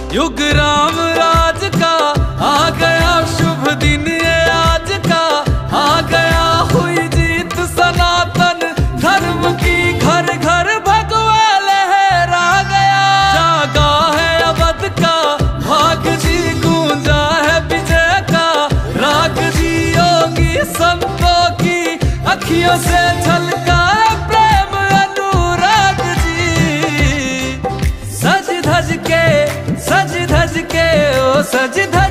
युग राम राज का आ गया शुभ दिन ये आज का, आ गया हुई जीत सनातन धर्म की, घर घर भगवा लहरा गया। जागा है अवध का भाग जी, गूंजा है विजय का राग जी, योगी संतों की अखियों से झलका प्रेम अनुराग जी। सज धज के ओ सज धज